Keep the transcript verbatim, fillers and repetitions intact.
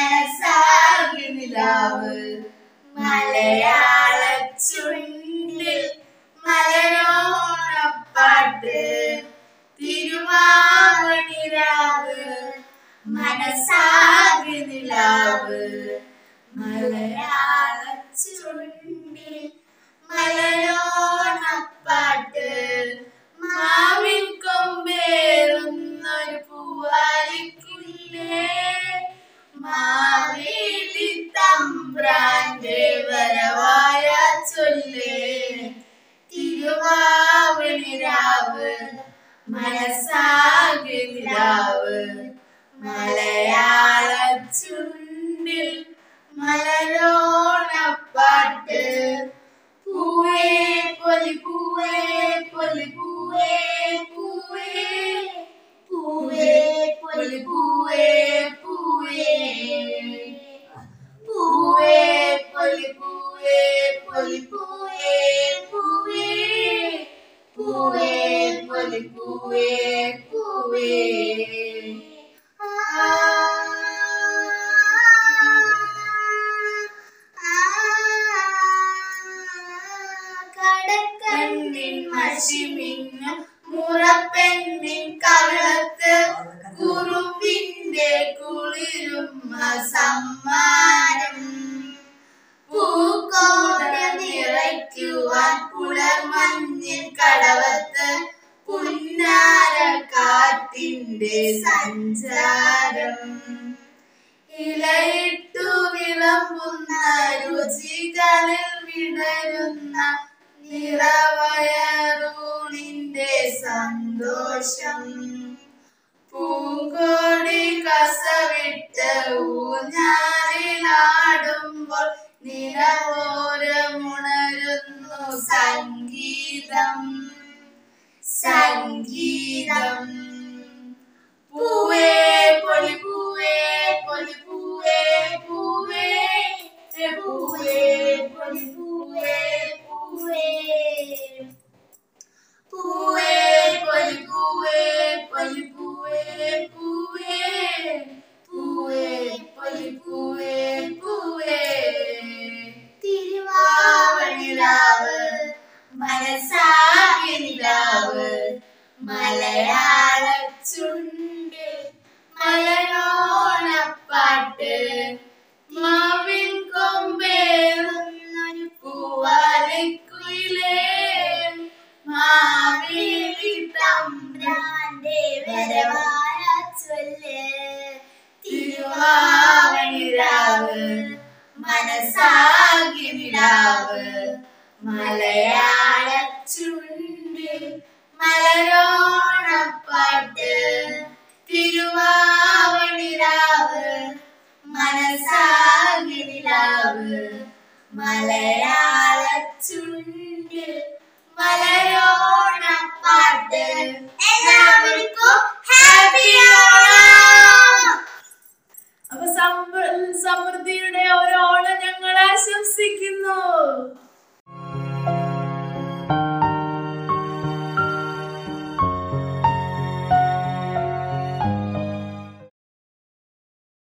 മനസ്സാകെ നിലാവ് മലയാള ചുണ്ടിൽ മലരോണപ്പാട്ട് തിരുവാവണിരാവ് മനസ്സാകെ നിലാവ് മലയാള ചുണ്ടിൽ മലരോണപ്പാട്ട് മാവിൻ കൊമ്പേറുന്നൊരു പൂവാലിക്കുയിലേ മാവേലി തമ്പ്രാന്റെ വരവായ ചൊല്ലേ തിരുവാവണിരാവ് മനസ്സാകെ നിലാവ് മലയാള ചുണ്ടിൽ മലരോണപ്പാട്ട് പൂവേ പൊലി പൂവേ പൊലി പൂവേ പൂവേ പൂവേ പൊലി പൂവേ പൂവേ പൂവേ പൊലി പൂവേ പൊലി പൂവേ പൂവേ പൂവേ പൊലി പൂവേ പൂവേ കടക്കണ്ണിൻ മഷിമിന്നും മുറപ്പെണ്ണിൻ കവിളത്ത് കുറുമ്പിന്റെ കുളിരുമ്മ സമ്മാനം പൂക്കോട നിറയ്ക്കുവാൻ പുലർമഞ്ഞിൻ കടവത്ത് പുന്നാര കാറ്റിന്റെ സഞ്ചാരം ഇലയിട്ടു വിളമ്പുന്ന രുചികളിൽ വിടരുന്ന നിറവയറൂണിന്റെ സന്തോഷം പൂങ്കോടി കസവിട്ട് ഊഞ്ഞാലിലാടുമ്പോൾ നിറവോരമുണരുന്നു സംഗീതം സംഗീതം പൂവേ പൊലി പൂവേ പൊലി പൂവേ പൂവേ പൂവേ പൊലി പൂവേ പൂവേ പൂവേ പൊലി പൂവേ പൊലി പൂവേ പൂവേ പൂവേ പൊലി പൂവേ പൂവേ തിരുവാവണിരാവ് മനസ്സാകെ നിലാവ് മലയാള ചുണ്ടിൽ മലരോണപ്പാട്ട് മാവിൻ കൊമ്പേറുന്നൊരു പൂവാലിക്കുയിലേ മാവേലി തമ്പ്രാന്റെ വരവായ ചൊല്ല് തിരുവാവണിരാവ് മനസ്സാകെ നിലാവ് മലയാള ചുണ്ടിൽ മലരോണപ്പാട്ട് തിരുവാവണിരാവ് മനസ്സാകെ നിലാവ് മലയാള ചുണ്ടിൽ മലരോണപ്പാട്ട് എല്ലാവർക്കും ഹാപ്പി ഓണം. അപ്പൊ സമൃദ്ധിയുടെ ഒരു ഓണം ഞങ്ങൾ ആശംസിക്കുന്നു.